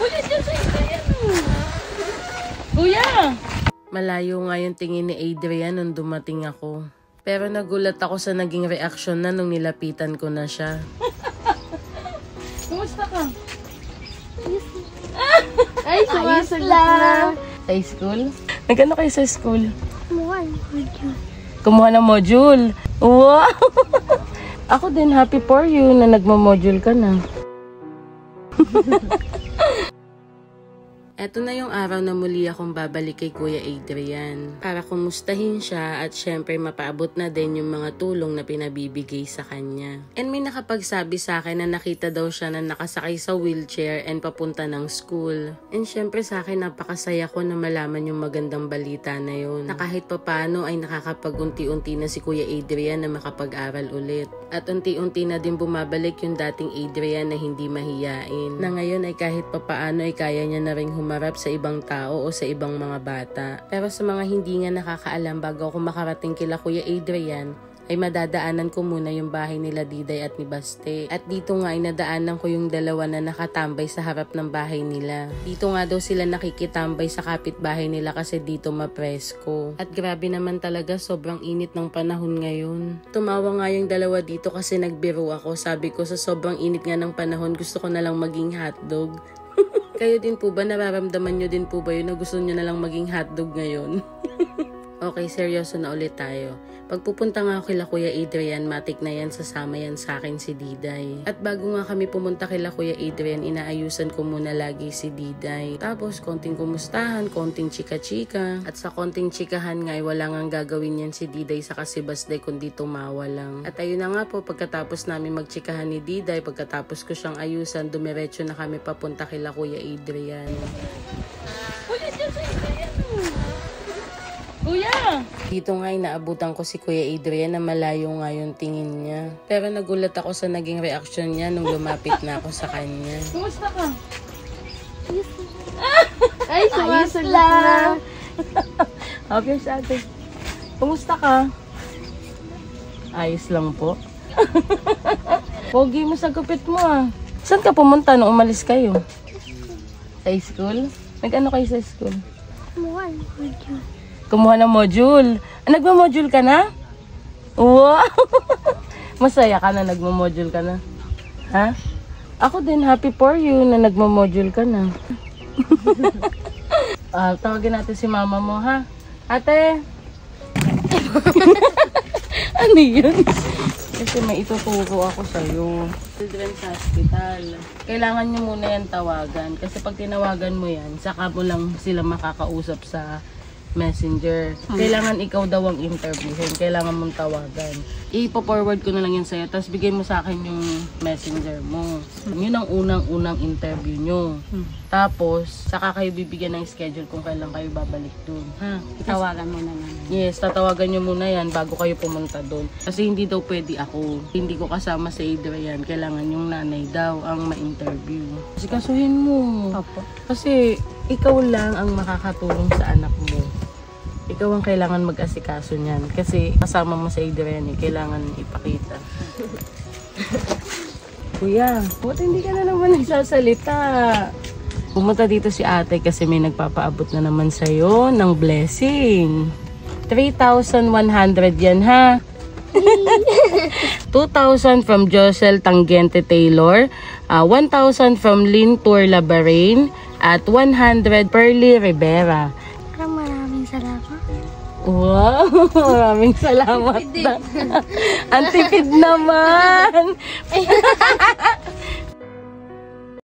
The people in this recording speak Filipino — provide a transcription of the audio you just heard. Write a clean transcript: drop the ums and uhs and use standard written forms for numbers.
Ulit yan sa Adrian. Kuya! Malayo nga yung tingin ni Adrian nung dumating ako. Pero nagulat ako sa naging reaksyon na nung nilapitan ko na siya. Kumusta ka? Ay, sumasagot na. Sa school? Nag-ano kayo sa school? Kumuha ng module. Kumuha ng module. Wow! Ako din, happy for you na nagmo-module ka na. Eto na yung araw na muli akong babalik kay Kuya Adrian para kumustahin siya at syempre mapaabot na din yung mga tulong na pinabibigay sa kanya. And may nakapagsabi sa akin na nakita daw siya na nakasakay sa wheelchair and papunta ng school. And syempre sa akin napakasaya ko na malaman yung magandang balita na yun. Na kahit papano ay nakakapag-unti-unti na si Kuya Adrian na makapag-aral ulit. At unti-unti na din bumabalik yung dating Adrian na hindi mahiyain. Na ngayon ay kahit papaano ay kaya niya na ring humarap sa ibang tao o sa ibang mga bata. Pero sa mga hindi nga nakakaalam, bago ako makarating kila Kuya Adrian, ay madadaanan ko muna yung bahay nila Diday at ni Baste. At dito nga ay nadaanan ko yung dalawa na nakatambay sa harap ng bahay nila. Dito nga daw sila nakikitambay sa kapitbahay nila kasi dito mapresko. At grabe naman talaga, sobrang init ng panahon ngayon. Tumawa nga yung dalawa dito kasi nagbiro ako. Sabi ko sa sobrang init nga ng panahon, gusto ko na lang maging hotdog. Kayo din po ba, nararamdaman nyo din po ba yun na gusto nyo na lang maging hotdog ngayon? Okay, seryoso na ulit tayo. Pagpupunta nga ako kila Kuya Adrian, matik na yan, sasama yan sa akin si Diday. At bago nga kami pumunta kila Kuya Adrian, inaayusan ko muna lagi si Diday. Tapos konting kumustahan, konting chika-chika. At sa konting chikahan nga ay wala ngang gagawin yan si Diday sa kasibasday kundi tumawa lang. At ayun na nga po, pagkatapos namin magchikahan ni Diday, pagkatapos ko siyang ayusan, dumiretso na kami papunta kila Kuya Adrian. Ulit yan sa Adrian. Kuya! Dito nga inaabutan ko si Kuya Adrian na malayo nga yung tingin niya. Pero nagulat ako sa naging reaksyon niya nung lumapit na ako sa kanya. Kumusta ka? Ay, sumasagot na. Okay, ate. Kumusta ka? Ayos lang po. Pogi mo sa gupit mo ah. Saan ka pumunta nung umalis kayo? Sa school? Nag-ano kayo sa school? Kumuha ng module. Kumuha ng module. Nagmo-module ka na? Wow! Masaya ka na nagmo-module ka na? Ha? Ako din, happy for you na nagmo-module ka na. Tawagin natin si mama mo, ha? Ate! Ano yun? Kasi may ituturo ako sa'yo. Children's Hospital. Kailangan nyo muna yan tawagan. Kasi pag tinawagan mo yan, saka mo lang sila makakausap sa Messenger. Kailangan ikaw daw ang interviewin. Kailangan mong tawagan. Ipo-forward ko na lang yan sa'yo. Tapos bigay mo sa akin yung Messenger mo. Yun ang unang-unang interview nyo. Tapos, saka kayo bibigyan ng schedule kung kailan kayo babalik dun. Ha? Tawagan mo na lang. Yes, tatawagan nyo muna yan bago kayo pumunta dun. Kasi hindi daw pwede ako. Hindi ko kasama si Adrian. Kailangan yung nanay daw ang ma-interview. Kasi kasuhin mo. Opo. Kasi ikaw lang ang makakatulong sa anak mo. Ikaw ang kailangan mag-asikaso niyan. Kasi kasama mo sa Adrian eh. Kailangan ipakita. Kuya, ba't hindi ka na naman nagsasalita? Pumunta dito si ate kasi may nagpapaabot na naman sa'yo ng blessing. 3,100 yan ha. 2,000 from Josel Tangente Taylor. 1,000 from Lynn Tour Labarain. At 100 Pearly Rivera. Maraming salamat. Wow! Maraming salamat. Ang tipid naman!